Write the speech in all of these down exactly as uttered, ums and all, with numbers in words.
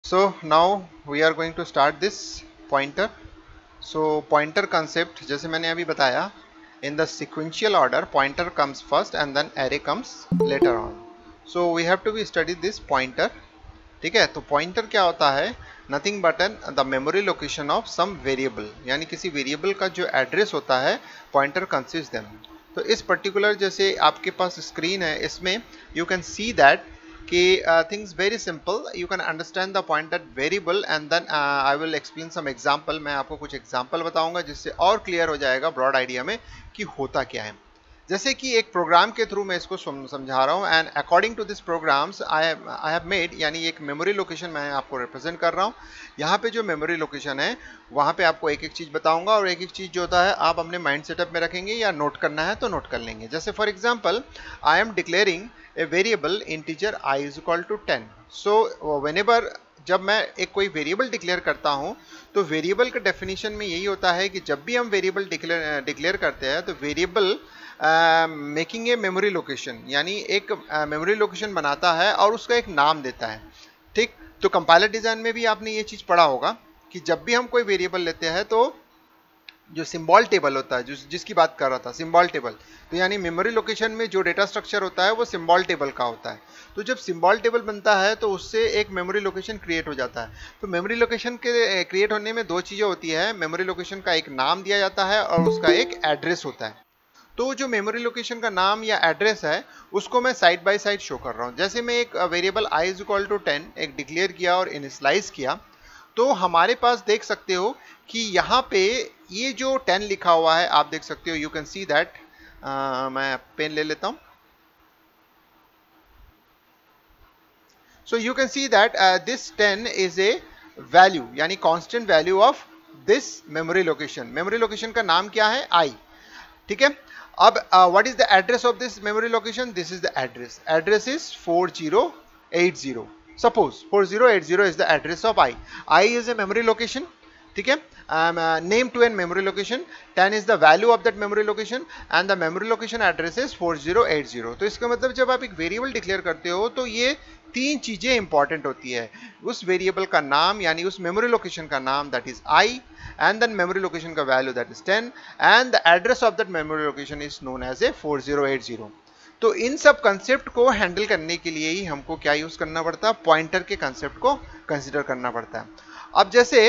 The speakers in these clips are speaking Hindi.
So now we are going to start this pointer. So pointer concept जैसे मैंने अभी बताया, in the sequential order pointer comes first and then array comes later on. So we have to be study this pointer. ठीक है, तो pointer क्या होता है? Nothing but an the memory location of some variable, यानी किसी variable का जो address होता है pointer consists them. तो इस particular जैसे आपके पास screen है, इसमें you can see that कि uh, things very simple, you can understand the point that variable and then uh, I will explain some example. मैं आपको कुछ example बताऊंगा जिससे और clear हो जाएगा broad idea में कि होता क्या है. जैसे कि एक प्रोग्राम के थ्रू मैं इसको समझा रहा हूँ and according to this programs I I have made, यानी एक मेमोरी लोकेशन मैं आपको रिप्रेजेंट कर रहा हूँ. यहाँ पे जो मेमोरी लोकेशन है वहाँ पे आपको एक एक चीज़ बताऊंगा और एक एक चीज़ जो होता है आप अपने माइंड सेटअप में रखेंगे या नोट करना है तो नोट कर लेंगे. जैसे for example I am declaring a variable integer I is equal to ten. So whenever जब मैं एक कोई वेरिएबल डिक्लेयर करता हूं तो वेरिएबल का डेफिनेशन में यही होता है कि जब भी हम वेरिएबल डिक्लेयर डिक्लेयर करते हैं तो variable making a memory location, यानी एक मेमोरी uh, लोकेशन बनाता है और उसका एक नाम देता है. ठीक, तो कंपाइलर डिजाइन में भी आपने ये चीज पढ़ा होगा कि जब भी हम कोई वेरिएबल लेते हैं तो जो सिंबल टेबल होता है, जिस जिसकी बात कर रहा था सिंबल टेबल, तो यानी मेमोरी लोकेशन में जो डेटा स्ट्रक्चर होता है वो सिंबल टेबल का होता है. तो जब सिंबल टेबल बनता है तो उससे एक मेमोरी लोकेशन क्रिएट हो जाता है. तो मेमोरी लोकेशन के क्रिएट होने में दो चीज़ें होती है. मेमोरी लोकेशन का एक नाम दिया जाता है और उसका एक एड्रेस होता है. तो जो मेमोरी लोकेशन का नाम या एड्रेस है उसको मैं साइड बाय साइड शो कर रहा हूँ. जैसे मैं एक variable I is equal to ten एक डिक्लेयर किया और इनिशियलाइज किया, तो हमारे पास देख सकते हो कि यहाँ पे ये जो टेन लिखा हुआ है आप देख सकते हो. यू कैन सी दैट, मैं पेन ले लेता हूँ. So you can see that this ten is a value, यानी constant value of this memory location. Memory location का नाम क्या है? आई. ठीक है, अब what is the address of this memory location? This is the address. Address is four zero eight zero. Suppose four zero eight zero is the address of I. I is a memory location. ठीक है, um, uh, name to an memory location. ten is the value of that memory location and the memory location address is four zero eight zero. तो इसका मतलब जब आप एक वेरिएबल डिक्लेयर करते हो तो ये तीन चीजें इंपॉर्टेंट होती है. उस वेरिएबल का नाम यानी उस मेमोरी लोकेशन का नाम that is I, and then memory location का value that is ten, and the address of that memory location is known as a four zero eight zero. तो इन सब कंसेप्ट को हैंडल करने के लिए ही हमको क्या यूज करना पड़ता है? पॉइंटर के कंसेप्ट को कंसीडर करना पड़ता है. अब जैसे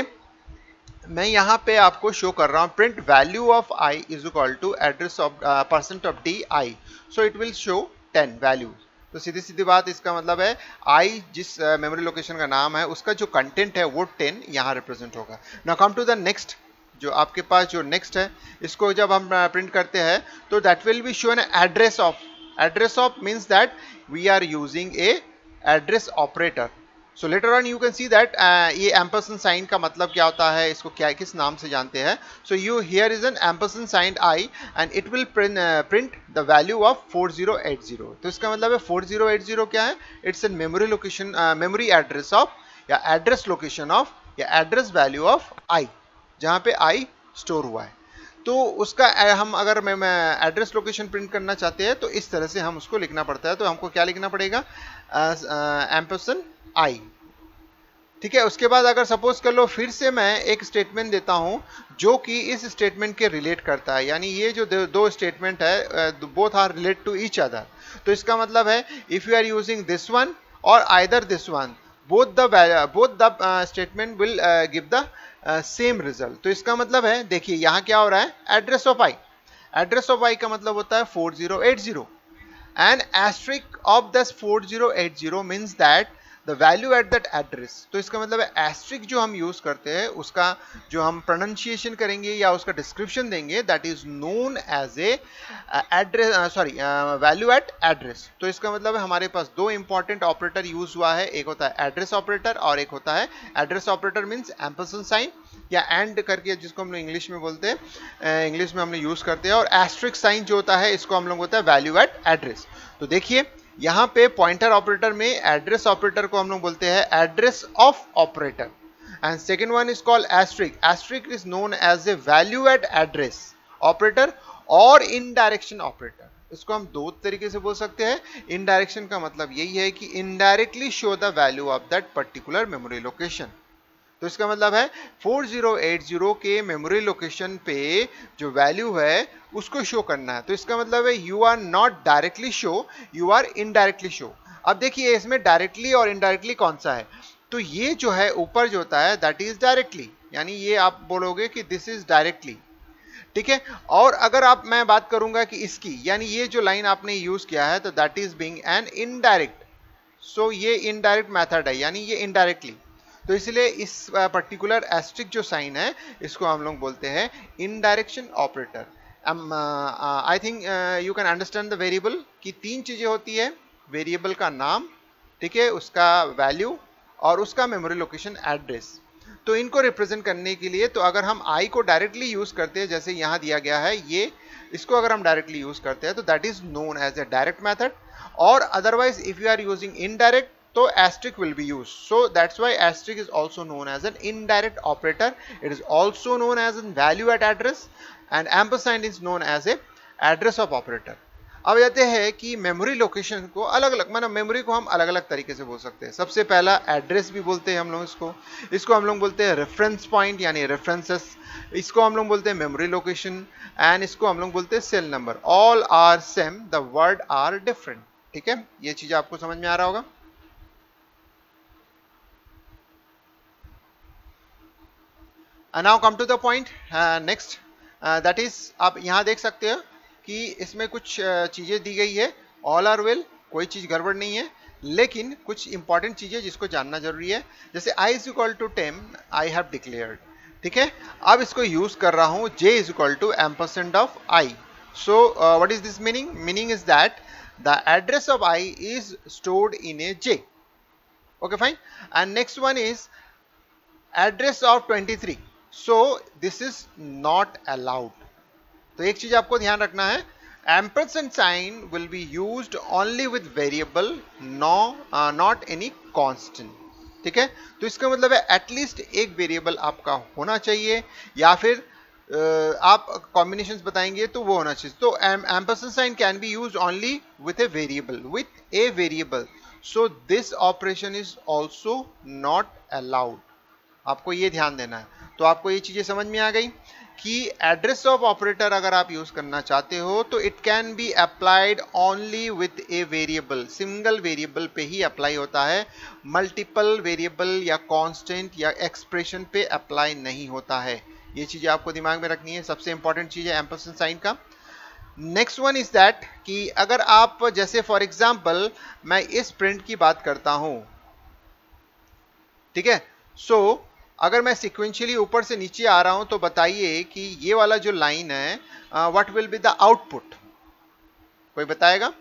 मैं यहाँ पे आपको शो कर रहा हूँ print value of I is equal to address of percent of D I, so it will show ten value. तो सीधी सीधी बात इसका मतलब है आई जिस मेमोरी uh, लोकेशन का नाम है उसका जो कंटेंट है वो टेन यहाँ रिप्रेजेंट होगा. Now come to the next. जो आपके पास जो नेक्स्ट है इसको जब हम प्रिंट uh, करते हैं तो that will be show an address of. Address of means that we are using a address operator. So later on you can see that uh, ये ampersand sign का मतलब क्या होता है, इसको क्या किस नाम से जानते हैं. So you here is an ampersand sign I and it will print uh, print the value of four zero eight zero. तो इसका मतलब है four zero eight zero क्या है? It's a memory location uh, memory address of या address location of या address value of I, जहाँ पे I store हुआ है. तो उसका हम अगर मैं एड्रेस लोकेशन प्रिंट करना चाहते हैं तो इस तरह से हम उसको लिखना पड़ता है. तो हमको क्या लिखना पड़ेगा? Ampersand I. ठीक है, उसके बाद अगर सपोज कर लो फिर से मैं एक स्टेटमेंट देता हूं जो कि इस स्टेटमेंट के रिलेट करता है, यानी ये जो दो स्टेटमेंट है both are relate to each other. तो इसका मतलब है if you are using this one और either this one, both the both the statement will give the same uh, result. तो इसका मतलब है देखिए यहाँ क्या हो रहा है? Address of I. Address of I का मतलब होता है four zero eight zero and asterisk of this four zero eight zero means that the value at that address. तो इसका मतलब है एस्ट्रिक जो हम यूज करते हैं उसका जो हम प्रोनाउंसिएशन करेंगे या उसका डिस्क्रिप्शन देंगे that is known as a address sorry value at address. तो इसका मतलब है हमारे पास दो इंपॉर्टेंट ऑपरेटर यूज हुआ है. एक होता है एड्रेस ऑपरेटर और एक होता है address operator means ampersand sign या एंड करके जिसको हम लोग इंग्लिश में बोलते हैं, इंग्लिश में हम लोग यूज करते हैं. और एस्ट्रिक साइन जो होता है इसको हम लोग होता है वैल्यू एट एड्रेस. तो देखिए यहाँ पे पॉइंटर ऑपरेटर में एड्रेस ऑपरेटर को हम लोग बोलते हैं address of operator and second one is called asterisk. Asterisk is known as a value at address operator और इनडायरेक्शन ऑपरेटर. इसको हम दो तरीके से बोल सकते हैं। इनडायरेक्शन का मतलब यही है कि indirectly show the value of that particular memory location. तो इसका मतलब है फोर ज़ीरो एट ज़ीरो के मेमोरी लोकेशन पे जो वैल्यू है उसको शो करना है। तो इसका मतलब है you are not directly show, you are indirectly show. अब देखिए इसमें डायरेक्टली और इनडायरेक्टली कौन सा है, तो ये जो है ऊपर जो होता है दैट इज डायरेक्टली, यानी ये आप बोलोगे कि दिस इज डायरेक्टली, ठीक है। और अगर आप मैं बात करूंगा कि इसकी, यानी ये जो लाइन आपने यूज किया है तो that is being an indirect, so ये इनडायरेक्ट मेथड है, यानी ये इनडायरेक्टली। तो इसलिए इस पर्टिकुलर एस्ट्रिक जो साइन है इसको हम लोग बोलते हैं indirection operator. I think you can understand the variable की तीन चीजें होती है, वेरिएबल का नाम, ठीक है, उसका वैल्यू और उसका मेमोरी लोकेशन एड्रेस। तो इनको रिप्रेजेंट करने के लिए, तो अगर हम आई को डायरेक्टली यूज करते हैं जैसे यहाँ दिया गया है ये, इसको अगर हम डायरेक्टली यूज करते हैं तो that is known as a direct method, और otherwise if you are using indirect तो asterisk will be used. So that's why asterisk is also known as an indirect operator. It is also known as a value at address, and ampersand is known as a address of operator. अब जाते हैं कि मेमोरी लोकेशन को अलग अलग, मतलब मेमोरी को हम अलग अलग तरीके से बोल सकते हैं। सबसे पहला एड्रेस भी बोलते हैं हम लोग इसको, इसको हम लोग बोलते हैं रेफरेंस पॉइंट यानी रेफरेंसेस, इसको हम लोग बोलते हैं मेमोरी लोकेशन, एंड इसको हम लोग बोलते हैं cell number. All are same, the word are different, ठीक है। ये चीज आपको समझ में आ रहा होगा। Now come to the point next, that is आप यहाँ देख सकते हो कि इसमें कुछ uh, चीजें दी गई है। ऑल आर वेल, कोई चीज गड़बड़ नहीं है, लेकिन कुछ इंपॉर्टेंट चीजें जिसको जानना जरूरी है, जैसे i is equal to ten I have declared, ठीक है। अब इसको यूज कर रहा हूँ j is equal to ampersand of i। So what is this meaning? Meaning is that the address of i is stored in a j, okay fine. And next one is address of twenty three, so this is not allowed. तो एक चीज आपको ध्यान रखना है, ampersand sign will be used only with variable, no not any constant, ठीक है। तो इसका मतलब है एटलीस्ट एक वेरिएबल आपका होना चाहिए, या फिर uh, आप कॉम्बिनेशंस बताएंगे तो वो होना चाहिए। तो ampersand sign can be used only with a variable, with a variable, so this operation is also not allowed. आपको ये ध्यान देना है। तो आपको ये चीजें समझ में आ गई कि एड्रेस ऑफ ऑपरेटर अगर आप यूज करना चाहते हो तो it can be applied only with a variable, single variable पे ही अप्लाई होता है, मल्टीपल वेरिएबल या कांस्टेंट या एक्सप्रेशन पे अप्लाई नहीं होता है। ये चीजें आपको दिमाग में रखनी है, सबसे इंपॉर्टेंट चीज है एम्परसेंड साइन का। नेक्स्ट वन इज दैट कि अगर आप जैसे फॉर एग्जाम्पल मैं इस प्रिंट की बात करता हूं, ठीक है, सो so, अगर मैं सिक्वेंशियली ऊपर से नीचे आ रहा हूं तो बताइए कि ये वाला जो लाइन है what will be the output, कोई बताएगा?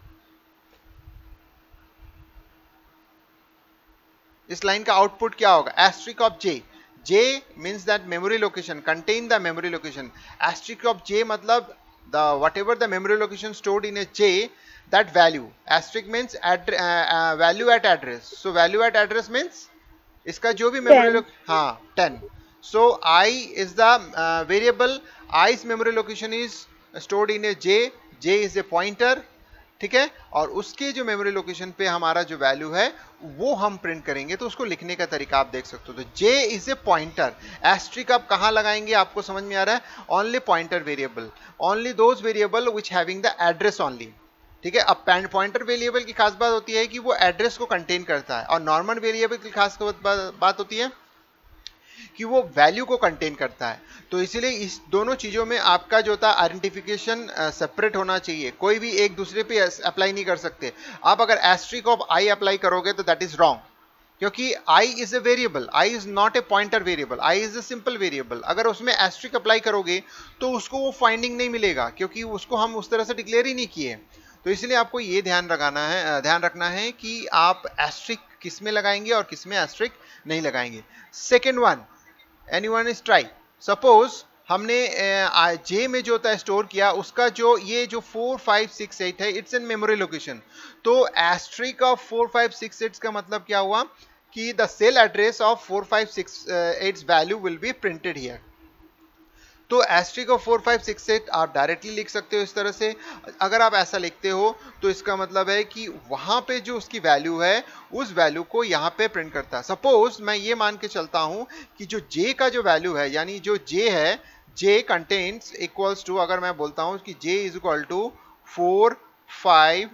इस लाइन का आउटपुट क्या होगा? Asterisk of J, J means that memory location, contain the memory location. Asterisk of जे मतलब the whatever the memory location stored in a J, that value. Asterisk means value at address, so value at address means इसका जो भी मेमोरी, हाँ ten. So i is the variable, i's memory location is stored in a j, j is a pointer, ठीक है, और उसके जो मेमोरी लोकेशन पे हमारा जो वैल्यू है वो हम प्रिंट करेंगे। तो उसको लिखने का तरीका आप देख सकते हो। तो j is a pointer, asterisk आप कहां लगाएंगे आपको समझ में आ रहा है? Only pointer variable, only those variable which having the address only, ठीक है। अब पॉइंटर वेरिएबल की खास बात होती है कि वो एड्रेस को कंटेन करता है, और नॉर्मल वेरिएबल की खास बात होती है कि वो वैल्यू को कंटेन करता है। तो इसीलिए इस दोनों चीजों में आपका जो था आइडेंटिफिकेशन सेपरेट होना चाहिए, कोई भी एक दूसरे पे अप्लाई नहीं कर सकते। आप अगर एस्ट्रिक ऑफ आई अप्लाई करोगे तो दैट इज रॉन्ग, क्योंकि i is a variable, i is not a pointer variable, i is a simple variable. अगर उसमें एस्ट्रिक अप्लाई करोगे तो उसको वो फाइंडिंग नहीं मिलेगा, क्योंकि उसको हम उस तरह से डिक्लेयर ही नहीं किए। तो इसलिए आपको ये ध्यान रखना है, ध्यान रखना है कि आप एस्ट्रिक किस में लगाएंगे और किस में एस्ट्रिक नहीं लगाएंगे। Second one, anyone is try, suppose हमने जे में जो था स्टोर किया, उसका जो ये जो फोर फाइव सिक्स एट है इट्स इन मेमोरी लोकेशन। तो asterisk of four five six eight का मतलब क्या हुआ कि the cell address of four five six eight value will be printed here. तो asterisk of four five six eight आप डायरेक्टली लिख सकते हो इस तरह से। अगर आप ऐसा लिखते हो तो इसका मतलब है कि वहां पे जो उसकी वैल्यू है उस वैल्यू को यहाँ पे प्रिंट करता है। सपोज मैं ये मान के चलता हूं कि जो j का जो वैल्यू है, यानी जो j है, j कंटेन्स इक्वल्स टू, अगर मैं बोलता हूं कि j is equal to four five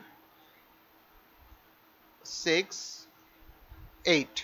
six eight,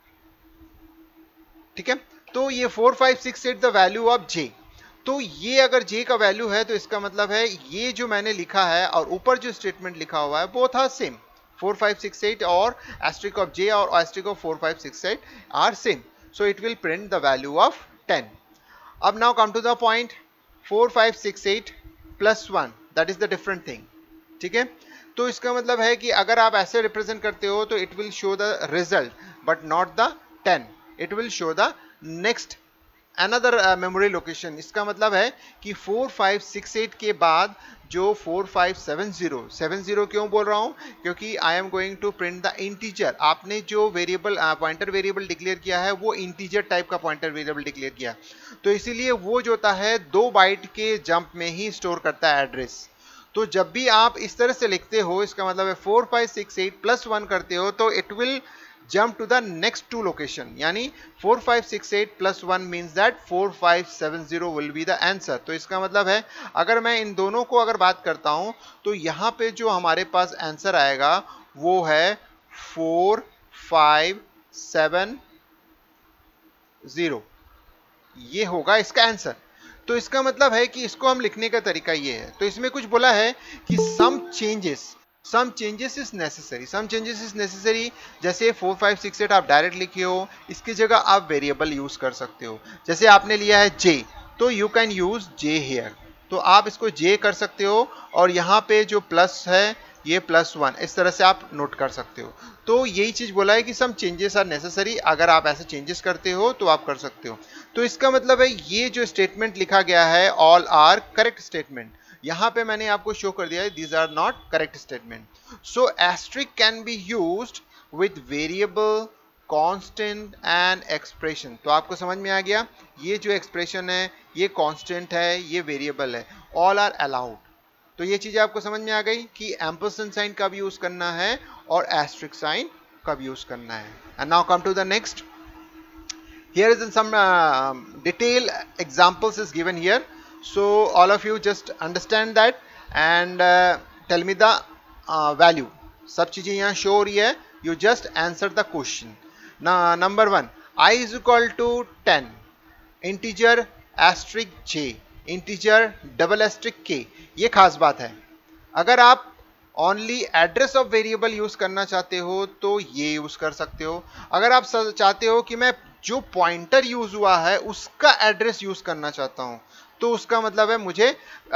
ठीक है। तो ये four five six eight the value of j। तो ये अगर j का वैल्यू है तो इसका मतलब है ये जो मैंने लिखा है और ऊपर जो स्टेटमेंट लिखा हुआ है both are same, four five six eight और एस्ट्रिक ऑफ j और asterisk of four five six eight are same, so it will print the value of ten. अब now come to the point, four five six eight plus one, that is the different thing, ठीक है। तो इसका मतलब है कि अगर आप ऐसे रिप्रेजेंट करते हो तो it will show the result but not the ten, it will show the next another memory location. इसका मतलब है कि फोर फाइव सिक्स एट के बाद जो four five seven zero, seven zero क्यों बोल रहा हूं, क्योंकि I am going to print the integer. आपने जो वेरिएबल पॉइंटर वेरिएबल डिक्लेयर किया है वो इंटीजर टाइप का पॉइंटर वेरिएबल डिक्लेयर किया, तो इसीलिए वो जो होता है दो बाइट के जंप में ही स्टोर करता है एड्रेस। तो जब भी आप इस तरह से लिखते हो, इसका मतलब है four five six eight plus one करते हो तो it will jump to the next two location, यानी four five six eight plus one means that four five seven zero will be the answer। तो इसका मतलब है अगर मैं इन दोनों को अगर बात करता हूं तो यहां पे जो हमारे पास आंसर आएगा वो है फोर फाइव सेवन ज़ीरो, ये होगा इसका आंसर। तो इसका मतलब है कि इसको हम लिखने का तरीका ये है। तो इसमें कुछ बोला है कि some changes Some changes is necessary, some changes is necessary, जैसे फोर फाइव सिक्स एट आप डायरेक्ट लिखे हो, इसकी जगह आप वेरिएबल यूज कर सकते हो। जैसे आपने लिया है j, तो you can use j here, तो आप इसको j कर सकते हो और यहाँ पे जो प्लस है ये प्लस वन, इस तरह से आप नोट कर सकते हो। तो यही चीज बोला है कि सम चेंजेस आर नेसेसरी, अगर आप ऐसे चेंजेस करते हो तो आप कर सकते हो। तो इसका मतलब है ये जो स्टेटमेंट लिखा गया है ऑल आर करेक्ट स्टेटमेंट, यहां पे मैंने आपको शो कर दिया है these are not correct statement. So asterisk can be used with variable, constant and expression. तो आपको समझ में आ गया, ये जो एक्सप्रेशन है ये कांस्टेंट है, ये वेरिएबल है, ऑल आर अलाउड। तो ये चीजें आपको समझ में आ गई कि एम्परसेंड साइन कब यूज करना है और एस्ट्रिक साइन कब यूज करना है। And now come to the next, here is some uh, detailed examples is given here, so all of you just understand that and uh, tell me the uh, value। सब चीजें यहाँ शो हो रही है, you just answer the question। now number one, I is equal to ten, integer asterisk j, integer double asterisk k। ये खास बात है, अगर आप only address of variable use करना चाहते हो तो ये यूज कर सकते हो। अगर आप चाहते हो कि मैं जो पॉइंटर यूज हुआ है उसका एड्रेस यूज करना चाहता हूं तो उसका मतलब है मुझे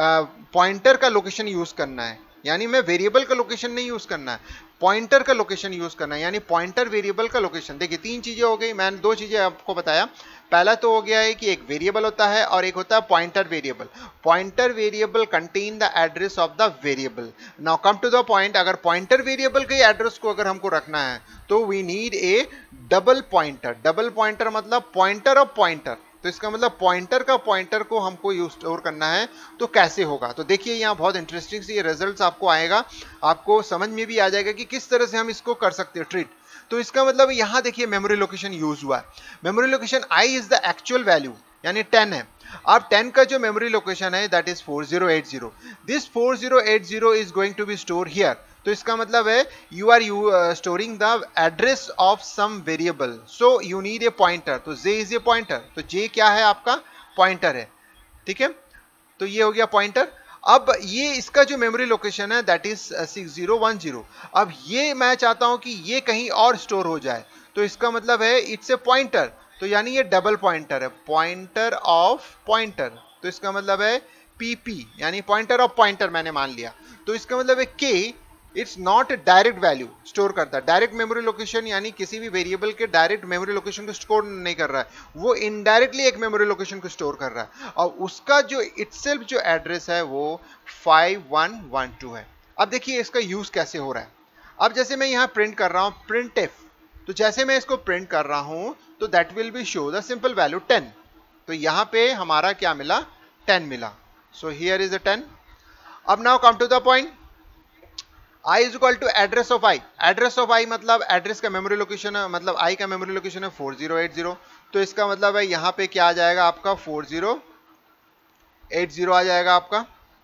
पॉइंटर का लोकेशन यूज करना है, यानी मैं वेरिएबल का लोकेशन नहीं यूज करना है, पॉइंटर का लोकेशन यूज करना है, यानी पॉइंटर वेरिएबल का लोकेशन। देखिए तीन चीजें हो गई, मैंने दो चीजें आपको बताया। पहला तो हो गया है कि एक वेरिएबल होता है और एक होता है pointer variable. Pointer variable contain the address of the variable. Now come to the point, अगर पॉइंटर वेरिएबल के एड्रेस को अगर हमको रखना है तो we need a double pointer. Double pointer मतलब पॉइंटर ऑफ पॉइंटर, तो इसका मतलब पॉइंटर का पॉइंटर को हमको यूज स्टोर करना है, तो कैसे होगा। तो देखिए यहाँ बहुत इंटरेस्टिंग से ये रिजल्ट्स आपको आएगा, आपको समझ में भी आ जाएगा कि किस तरह से हम इसको कर सकते हैं ट्रीट। तो इसका मतलब यहाँ देखिए मेमोरी लोकेशन यूज हुआ है, memory location i is the actual value यानी टेन है। अब टेन का जो मेमोरी लोकेशन है that is four zero eight zero, this four zero eight zero is going to be store here. तो इसका मतलब है you are you storing the address of some variable, so you need a pointer. तो जे इज ए पॉइंटर, तो जे क्या है आपका पॉइंटर है, ठीक है। तो ये हो गया पॉइंटर। अब ये इसका जो मेमोरी लोकेशन है that is six zero one zero. अब ये मैं चाहता हूं कि ये कहीं और स्टोर हो जाए, तो इसका मतलब है इट्स ए पॉइंटर, तो यानी ये डबल पॉइंटर है, पॉइंटर ऑफ पॉइंटर। तो इसका मतलब है पीपी यानी पॉइंटर ऑफ पॉइंटर मैंने मान लिया। तो इसका मतलब है के it's not direct value store करता, डायरेक्ट मेमोरी लोकेशन यानी किसी भी वेरिएबल के डायरेक्ट मेमोरी लोकेशन को स्टोर नहीं कर रहा है, वो इनडायरेक्टली एक मेमोरी लोकेशन को स्टोर कर रहा है और उसका जो इटसेल्फ जो एड्रेस है वो फाइव वन वन टू है। अब देखिए इसका यूज कैसे हो रहा है। अब जैसे मैं यहाँ प्रिंट कर रहा हूँ प्रिंट एफ, तो जैसे मैं इसको प्रिंट कर रहा हूँ तो that will be show the simple value ten. तो यहाँ पे हमारा क्या मिला टेन मिला. So here is a ten. अब now come to the point. i is equal to address of i. Address of i मतलब एड्रेस का मेमोरी लोकेशन है, मतलब i का मेमोरी लोकेशन है फोर जीरो एट जीरो. तो इसका मतलब है यहाँ पे क्या आ जाएगा आपका फोर जीरो एट जीरो आ जाएगा आपका.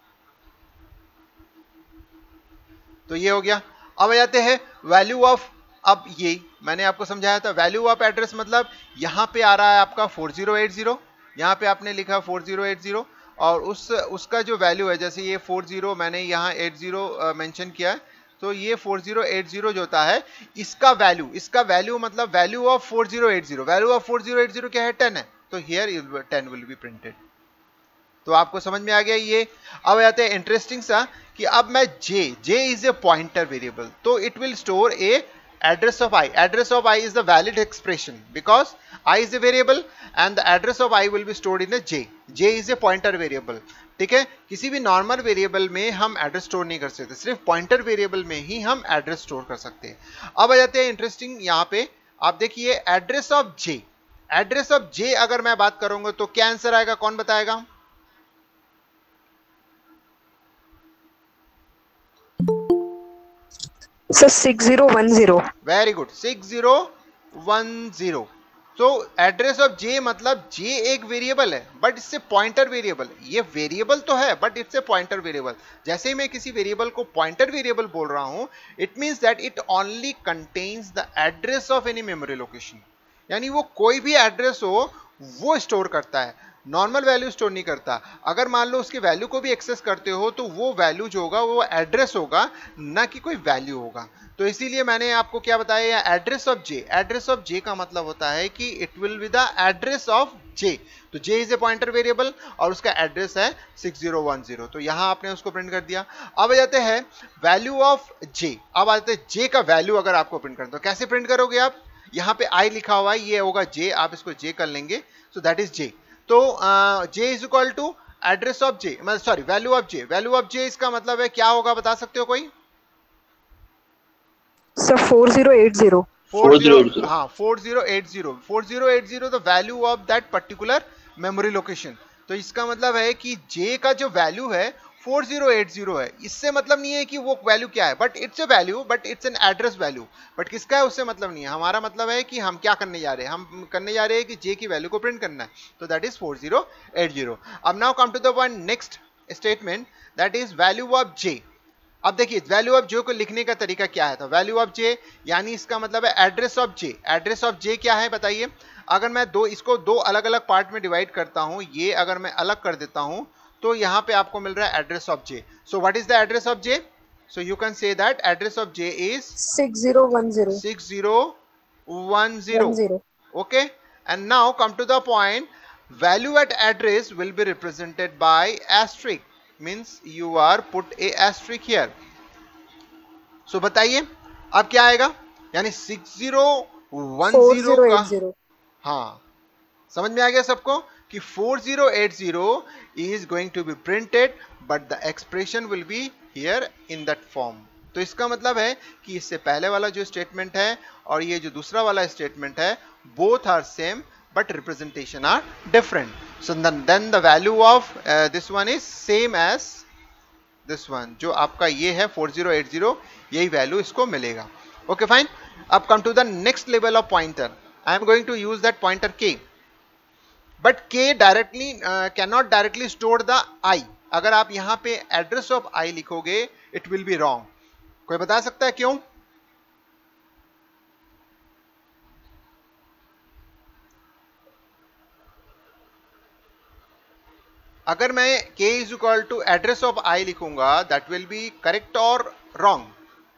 तो ये हो गया. अब आ जाते हैं वैल्यू ऑफ. अब ये मैंने आपको समझाया था, वैल्यू ऑफ एड्रेस मतलब यहाँ पे आ रहा है आपका फोर जीरो एट जीरो, यहाँ पे आपने लिखा फोर जीरो एट जीरो, और उस उसका जो वैल्यू है, जैसे ये फोर जीरो मैंने यहाँ एट जीरो मेंशन किया है, तो ये फोर जीरो एट जीरो जो होता है इसका वैल्यू, इसका वैल्यू मतलब value of four zero eight zero, value of four zero eight zero क्या है, टेन है. तो here ten will be printed. तो आपको समझ में आ गया ये. अब आते हैं इंटरेस्टिंग सा कि अब मैं j j is a pointer variable, तो it will store a address of i. Address of i is the valid expression because i is a variable and the address of i will be stored in a j. j is a pointer variable. ठीक है, किसी भी नॉर्मल वेरिएबल में हम एड्रेस स्टोर नहीं कर सकते, सिर्फ पॉइंटर वेरिएबल में ही हम एड्रेस स्टोर कर सकते हैं. अब आ जाते हैं इंटरेस्टिंग यहाँ पे. आप देखिए address of j. Address of j अगर मैं बात करूंगा तो क्या आंसर आएगा, कौन बताएगा? Sir six zero one zero. Very good, six zero one zero. तो एड्रेस ऑफ j मतलब j एक वेरिएबल है बट इससे पॉइंटर वेरिएबल. ये वेरिएबल तो है but it's a pointer variable. जैसे ही मैं किसी वेरिएबल को पॉइंटर वेरिएबल बोल रहा हूं, it means that it only contains the address of any memory location. यानी वो कोई भी एड्रेस हो वो स्टोर करता है, नॉर्मल वैल्यू स्टोर नहीं करता. अगर मान लो उसकी वैल्यू को भी एक्सेस करते हो तो वो वैल्यू जो होगा वो एड्रेस होगा, ना कि कोई वैल्यू होगा. तो इसीलिए मैंने आपको क्या बताया, address of j. Address of j का मतलब होता है कि it will be the address of j. तो j is a pointer variable और उसका एड्रेस है सिक्स जीरो वन जीरो. तो यहां आपने उसको प्रिंट कर दिया. अब आ जाते हैं वैल्यू ऑफ जे. अब आ जाते हैं जे का वैल्यू अगर आपको प्रिंट करना तो कैसे प्रिंट करोगे आप? यहाँ पे i लिखा हुआ है, ये होगा j, आप इसको j कर लेंगे, सो दैट इज j. तो j is equal to address of j, मतलब sorry value of j. Value of j इसका मतलब है क्या होगा, बता सकते हो कोई? Sir four zero eight zero. Four zero, हाँ four zero eight zero. Four zero eight zero the value of that particular memory location. तो इसका मतलब है कि j का जो वैल्यू है फोर जीरो एट जीरो है. इससे मतलब नहीं है कि वो वैल्यू क्या है, but it's a value, but it's an address value. But किसका है उससे मतलब नहीं है. हमारा मतलब है कि हम क्या करने जा रहे हैं, हम करने जा रहे हैं कि j की वैल्यू को प्रिंट करना है. तो that is four zero eight zero. अब now come to the one next statement, that is value of j. अब देखिए वैल्यू ऑफ j को लिखने का तरीका क्या है. तो वैल्यू ऑफ j यानी इसका मतलब है address of j. Address of j क्या है बताइए. अगर मैं दो इसको दो अलग अलग पार्ट में डिवाइड करता हूं, ये अगर मैं अलग कर देता हूं तो यहाँ पे आपको मिल रहा है address of j. So what is the address of j? So you can say that address of j is six zero one zero. Six zero one zero. Okay, and now come to the point. Value at address will be represented by asterisk, means you are put a asterisk here. So बताइए अब क्या आएगा, यानी सिक्स जीरो वन जीरो का, हाँ समझ में आ गया सबको कि four zero eight zero is going to be printed but the expression will be here in that form. तो इसका मतलब है कि इससे पहले वाला जो स्टेटमेंट है और ये जो दूसरा वाला स्टेटमेंट है, both are same but representation are different. So then, then the value of uh, this one is same as this one. जो आपका ये है फोर जीरो एट जीरो, यही वैल्यू इसको मिलेगा. Okay fine. अब come to the next level of pointer. I am going to use that pointer k. But k directly can not directly store the i. अगर आप यहाँ पे एड्रेस ऑफ i लिखोगे इट विल बी रॉन्ग. कोई बता सकता है क्यों? अगर मैं k is equal to address of i लिखूंगा दैट विल बी करेक्ट और रॉन्ग?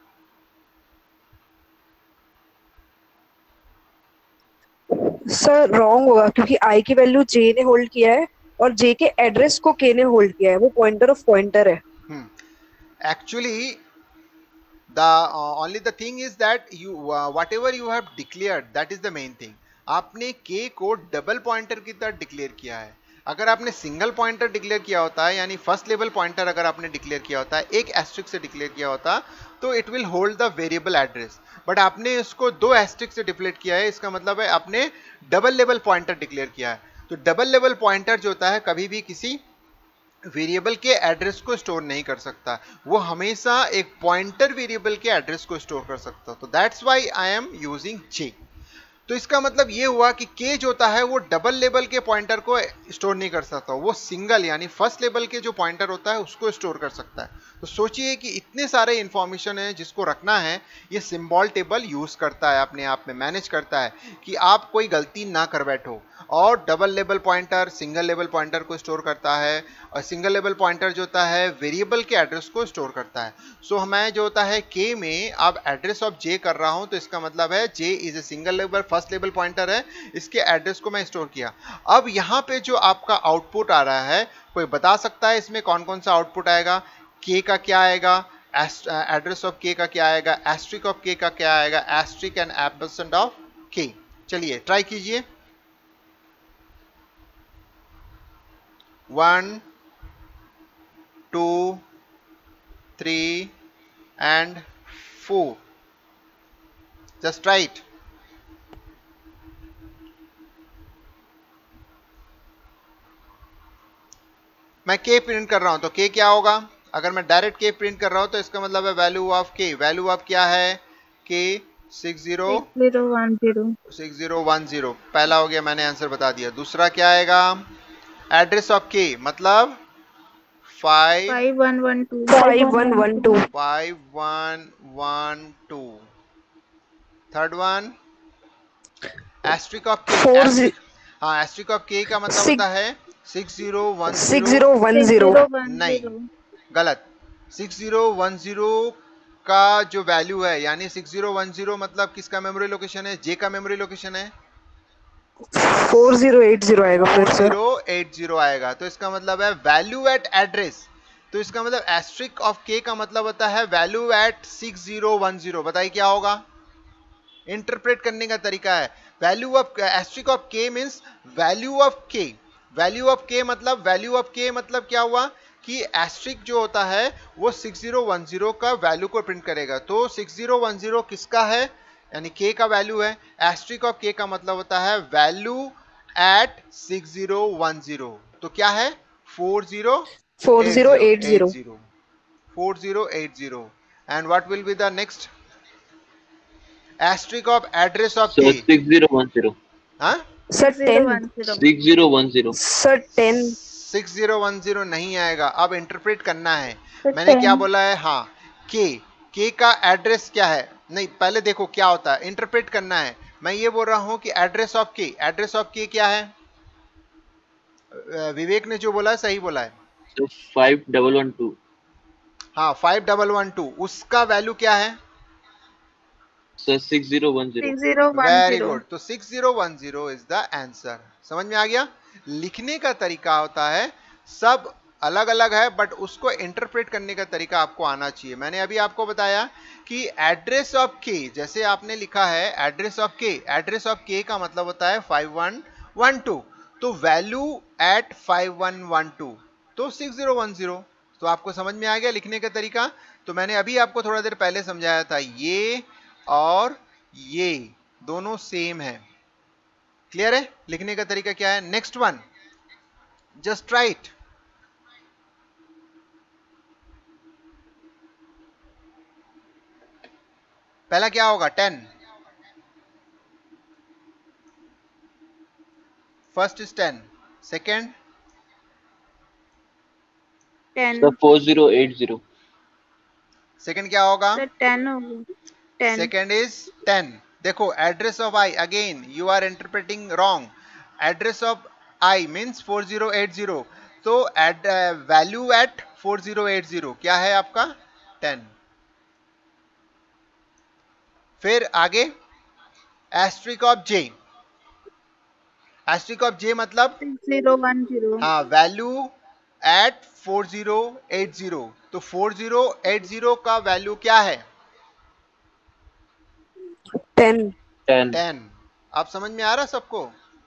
सर रॉन्ग होगा क्योंकि i की वैल्यू j ने होल्ड किया है और j के एड्रेस को k ने होल्ड किया है. वो पॉइंटर ऑफ पॉइंटर है. Actually the uh, only the thing is that you uh, whatever you have declared that is the main thing. आपने k को डबल पॉइंटर की तरह डिक्लेयर किया है. अगर आपने सिंगल पॉइंटर डिक्लेयर किया होता है, यानी फर्स्ट लेवल पॉइंटर अगर आपने डिक्लेयर किया होता है, एक एस्ट्रिक से डिक्लेयर किया होता, तो it will hold the variable address. But आपने इसको दो एस्ट्रिक से डिक्लेयर किया है, इसका मतलब है आपने डबल लेवल पॉइंटर डिक्लेयर किया है. तो डबल लेवल पॉइंटर जो होता है कभी भी किसी वेरिएबल के एड्रेस को स्टोर नहीं कर सकता, वो हमेशा एक पॉइंटर वेरिएबल के एड्रेस को स्टोर कर सकता। तो that's why I am using j. तो इसका मतलब ये हुआ कि के जो होता है वो डबल लेबल के पॉइंटर को स्टोर नहीं कर सकता, वो सिंगल यानी फर्स्ट लेबल के जो पॉइंटर होता है उसको स्टोर कर सकता है। तो सोचिए कि इतने सारे इंफॉर्मेशन है जिसको रखना है, ये सिंबल टेबल यूज करता है, अपने आप में मैनेज करता है कि आप कोई गलती ना कर बैठो। और double label pointer single label pointer को स्टोर करता है, और सिंगल लेबल पॉइंटर जो होता है वेरिएबल के एड्रेस को स्टोर करता है। सो so, हमें जो होता है के में अब एड्रेस ऑफ जे कर रहा हूं, तो इसका मतलब है जे is a single label first label pointer है, इसके एड्रेस को मैं स्टोर किया। अब यहाँ पे जो आपका आउटपुट आ रहा है, कोई बता सकता है इसमें कौन कौन सा आउटपुट आएगा? के का क्या आएगा, एड्रेस ऑफ के का क्या आएगा, एस्ट्रिक ऑफ के का क्या आएगा, एस्ट्रिक एंड एम्परसेंड ऑफ के। चलिए ट्राई कीजिए। One two three and four, just write. मैं के प्रिंट कर रहा हूं तो के क्या होगा? अगर मैं डायरेक्ट के प्रिंट कर रहा हूं तो इसका मतलब है value of k. Value of क्या है? K six zero one zero six zero one zero. पहला हो गया, मैंने आंसर बता दिया। दूसरा क्या आएगा? एड्रेस ऑफ के मतलब five five one one two five one one two five one one two. Third one asterisk of k. Four हाँ, एस्ट्रिक ऑफ के का मतलब होता है six zero one six zero one zero नहीं, गलत। सिक्स जीरो वन जीरो का जो वैल्यू है, यानी सिक्स जीरो वन जीरो मतलब किसका मेमोरी लोकेशन है? जे का मेमोरी लोकेशन है। फोर जीरो एट जीरो आएगा फिर फोर से। जीरो एट जीरो आएगा, तो इसका मतलब है वैल्यू एट एड्रेस। तो इसका मतलब एस्ट्रिक ऑफ के का मतलब होता है value at six zero one zero. बताइए क्या होगा? इंटरप्रेट करने का तरीका है। Value of asterisk of k means value of k. Value of के मतलब वैल्यू ऑफ के मतलब क्या हुआ कि एस्ट्रिक जो होता है वो सिक्स जीरो वन जीरो का वैल्यू को प्रिंट करेगा। तो सिक्स जीरो वन जीरो किसका है? यानी के का वैल्यू है। एस्ट्रिक ऑफ के का मतलब होता है value at six zero one zero. तो क्या है? Four zero four zero eight zero four zero eight zero. And what will be the next? Asterisk of address of So K. six zero one zero. हाँ? Sir ten Six zero one zero. Sir ten six zero one zero नहीं आएगा। अब इंटरप्रेट करना है। मैंने क्या बोला है? हाँ, K K का एड्रेस क्या है? नहीं, पहले देखो क्या होता है, इंटरप्रेट करना है। मैं ये बोल रहा हूँ कि address of K, address of K क्या है? विवेक ने जो बोला है सही बोला है। So five double one two. हाँ, फाइव डबल वन टू, उसका वैल्यू क्या है? So six zero one zero. Very good. तो six zero one zero is the answer. समझ में आ गया? लिखने का तरीका होता है, सब अलग अलग है, बट उसको इंटरप्रेट करने का तरीका आपको आना चाहिए। मैंने अभी आपको बताया कि एड्रेस ऑफ के, जैसे आपने लिखा है address of k, address of k का मतलब होता है फाइव वन वन टू। तो value at five one one two, तो सिक्स जीरो वन जीरो। तो आपको समझ में आ गया लिखने का तरीका? तो मैंने अभी आपको थोड़ा देर पहले समझाया था, ये और ये दोनों सेम है। क्लियर है? लिखने का तरीका क्या है? Next one, just write. पहला क्या होगा? Ten. First is ten, second ten So four zero eight zero. Second क्या होगा? टेन होगा टेन सेकेंड इज टेन। देखो address of i, again you are interpreting wrong. Address of i means four zero eight zero, तो add value at four zero eight zero क्या है आपका? टेन। फिर आगे asterisk of j. Asterisk of जे मतलब जीरो वन जीरो हाँ, value at four zero eight zero. तो फोर जीरो एट जीरो का वैल्यू क्या है? Ten Ten. टेन। आप समझ में आ रहा सबको?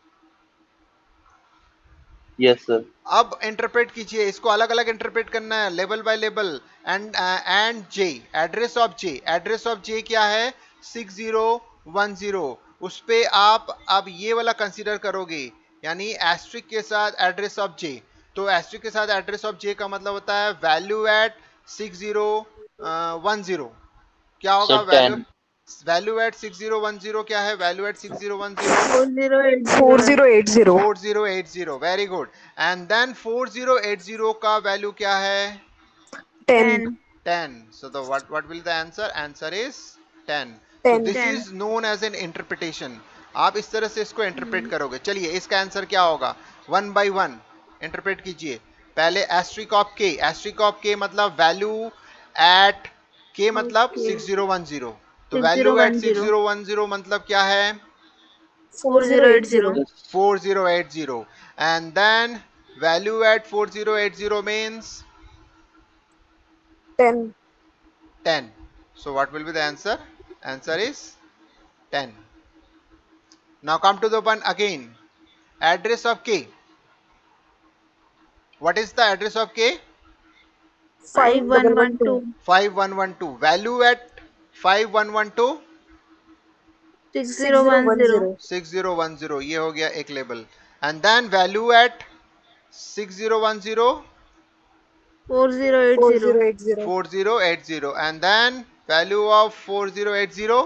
Yes sir. अब इंटरप्रेट कीजिए, इसको अलग अलग इंटरप्रेट करना है, level by level. And and j, address of j, address of j क्या है? Six zero one zero. उस पे आप अब ये वाला कंसीडर करोगे, यानी एस्ट्रिक के साथ एड्रेस ऑफ जे। तो एस्ट्रिक के साथ एड्रेस ऑफ जे का मतलब होता है value at six zero one zero. क्या होगा sir value? Ten. Value at six zero one zero क्या है? Value at six zero one zero four zero eight four zero zero eight zero four zero eight zero. Very good. And then four zero eight zero का वैल्यू क्या है? Ten ten ten. So the what what will the answer? Answer is ten. So ten this ten is known as an interpretation. आप इस तरह से इसको इंटरप्रेट करोगे। चलिए इसका आंसर क्या होगा? वन बाय वन इंटरप्रेट कीजिए। पहले asterisk of K, asterisk of के मतलब वैल्यू एट के मतलब okay six zero one zero. तो six zero value at one six zero zero one zero मतलब क्या है? Four four zero zero eight eight zero zero four zero eight zero. And then value at four zero eight zero means ten ten. So what will be the answer? Answer is ten. Now come to the one again. Address of K. What is the address of K? Five five one double one one two two five one one two. Value at five one one two? Six six zero zero one one zero zero six zero one zero. ये हो गया एक लेबल. And then value at six zero one zero? Four zero eight four zero zero eight zero four zero eight zero. And then value of four zero eight zero?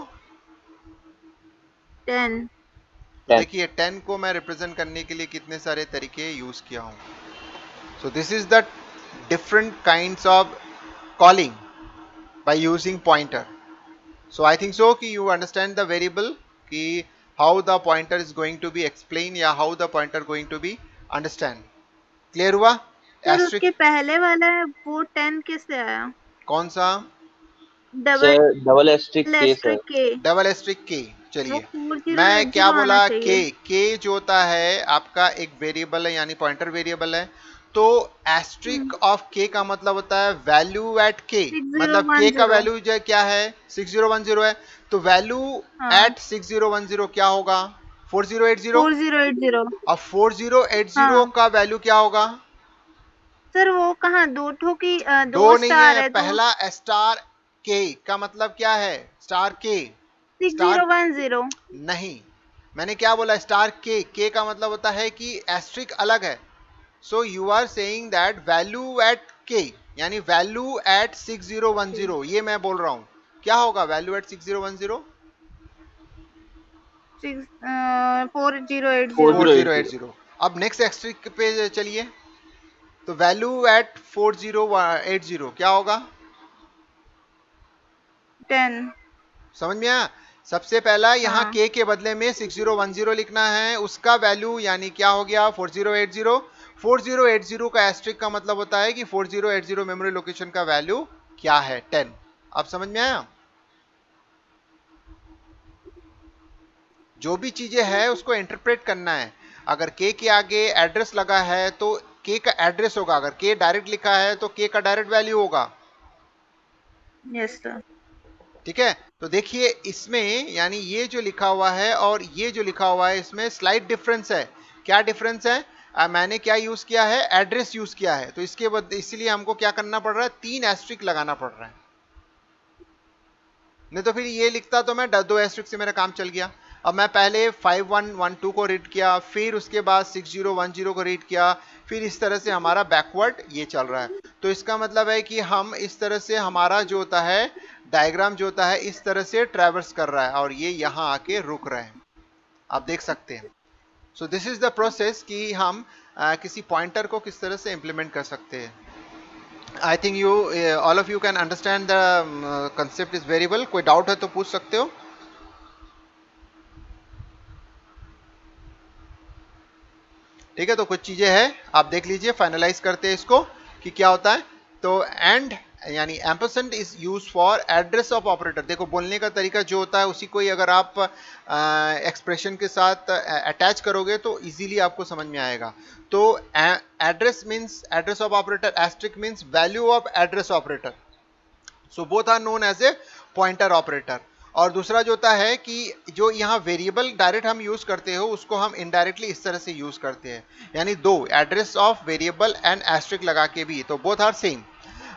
Ten तो टेन। देखिए टेन को मैं रिप्रेजेंट करने के लिए कितने सारे तरीके यूज किया हूँ. So this is the different kinds of calling by using pointer. So I think so कि you understand the variable कि how the pointer is going to be explained या how the pointer going to be understand. Clear हुआ? सर Asterisk उसके पहले वाला है वो टेन कैसे आया? कौन सा? Double sir double asterisk K sir. Asterisk K double asterisk K. वो चलिए फोर जीरो मैं एट क्या जीरो बोला? आना के चाहिए। के जो होता है आपका एक वेरिएबल है यानी पॉइंटर वेरिएबल है. तो एस्ट्रिक ऑफ के का मतलब होता है value at K. Six zero मतलब वन के का जीरो वैल्यू जो है क्या है? सिक्स जीरो वन जीरो है. तो वैल्यू हाँ at six zero one zero क्या होगा? Four zero eight zero. Four zero eight zero अब फोर जीरो एट जीरो हाँ का वैल्यू क्या होगा? सर वो कहाँ दो ठो की अ, दो दो नहीं स्टार है, है तो पहला स्टार के का मतलब क्या है? Star K. Six star zero one zero नहीं, मैंने क्या बोला? स्टार के. के का मतलब होता है कि एस्ट्रिक अलग है. So you are saying that value at K यानी value at six zero one zero. ये मैं बोल रहा हूं. क्या होगा value at six zero one zero? Six four zero eight four zero four zero zero eight eight zero. Zero. अब नेक्स्ट एस्ट्रिक पे चलिए. तो value at four zero eight zero क्या होगा? टेन समझ में आया? सबसे पहला यहाँ हाँ के के बदले में सिक्स जीरो वन जीरो लिखना है. उसका वैल्यू यानी क्या हो गया? Four zero eight zero. Four zero eight zero का एस्ट्रिक का मतलब होता है कि four zero eight zero memory location का वैल्यू क्या है? टेन. अब समझ में आया? जो भी चीजें हैं उसको इंटरप्रेट करना है. अगर के के आगे एड्रेस लगा है तो के का एड्रेस होगा. अगर के डायरेक्ट लिखा है तो के का डायरेक्ट वैल्यू होगा. यस सर ठीक है. तो देखिए इसमें यानी ये जो लिखा हुआ है और ये जो लिखा हुआ है इसमें स्लाइट डिफरेंस है. क्या डिफरेंस है? आ, मैंने क्या यूज किया है? एड्रेस यूज किया है. तो इसके बाद इसीलिए हमको क्या करना पड़ रहा है? तीन एस्ट्रिक लगाना पड़ रहा है. नहीं तो फिर ये लिखता तो मैं दो एस्ट्रिक से मेरा काम चल गया. अब मैं पहले फाइव वन वन टू को रीड किया, फिर उसके बाद सिक्स जीरो वन जीरो को रीड किया, फिर इस तरह से हमारा बैकवर्ड ये चल रहा है. तो इसका मतलब है कि हम इस तरह से हमारा जो होता है डायग्राम जो होता है इस तरह से ट्रैवर्स कर रहा है और ये यहाँ आके रुक रहे हैं. आप देख सकते हैं. So this is the process कि हम आ, किसी पॉइंटर को किस तरह से इम्प्लीमेंट कर सकते हैं. I think you all of you can understand the concept is variable. कोई डाउट है तो पूछ सकते हो. ठीक है. तो कुछ चीजें हैं आप देख लीजिए. फाइनलाइज करते हैं इसको कि क्या होता है. तो एंड यानी ampersand is use for address of operator. देखो बोलने का तरीका जो होता है उसी को ही अगर आप एक्सप्रेशन के साथ अटैच करोगे तो इजीली आपको समझ में आएगा. तो address means address of operator, asterisk means value of address operator. So both are known as a pointer operator. और दूसरा जो होता है कि जो यहाँ वेरिएबल डायरेक्ट हम यूज करते हो उसको हम इनडायरेक्टली इस तरह से यूज करते हैं. यानी दो address of variable and asterisk लगा के भी. तो both are same.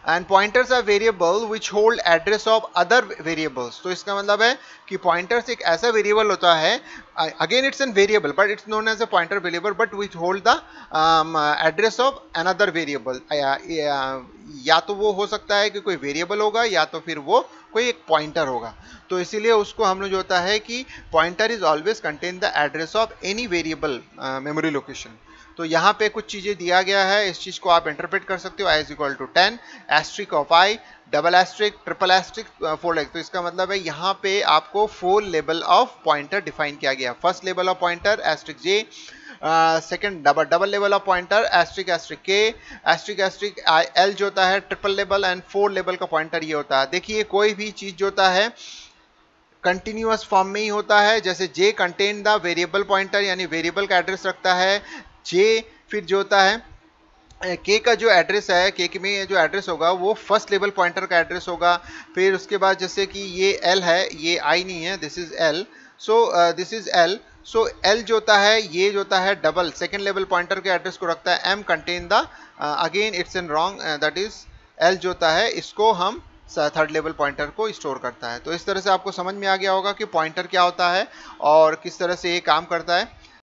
And pointers are variable which hold address of other variables. तो इसका मतलब है कि पॉइंटर्स एक ऐसा वेरिएबल होता है, again it's an variable but it's known as a pointer variable but which hold the address of another variable. या तो वो हो सकता है कि कोई वेरिएबल होगा या तो फिर वो कोई एक पॉइंटर होगा। तो इसीलिए उसको हम लोग जो होता है कि pointer is always contain the address of any variable memory location. तो यहाँ पे कुछ चीजें दिया गया है, इस चीज को आप इंटरप्रेट कर सकते हो। I is equal to ten, asterisk of I, double asterisk, triple asterisk, four X. तो इसका मतलब है यहाँ पे आपको four level of pointer define किया गया। First level of pointer asterisk J, second double double level of pointer asterisk asterisk K, asterisk asterisk L जो होता है triple level, and four level का पॉइंटर ये होता है। देखिए कोई भी चीज जो होता है कंटिन्यूअस फॉर्म में ही होता है। जैसे J contain the variable pointer यानी वेरिएबल का एड्रेस रखता है। जे फिर जो होता है के का जो एड्रेस है, के में जो एड्रेस होगा वो फर्स्ट लेवल पॉइंटर का एड्रेस होगा। फिर उसके बाद जैसे कि ये एल है, ये आई नहीं है, this is L, so this is L. So L जो होता है ये जो होता है डबल सेकेंड लेवल पॉइंटर के एड्रेस को रखता है। M contain the, again it's in wrong, that is L जो होता है इसको हम थर्ड लेवल पॉइंटर को स्टोर करता है। तो इस तरह से आपको समझ में आ गया होगा कि पॉइंटर क्या होता है और किस तरह से ये काम करता है।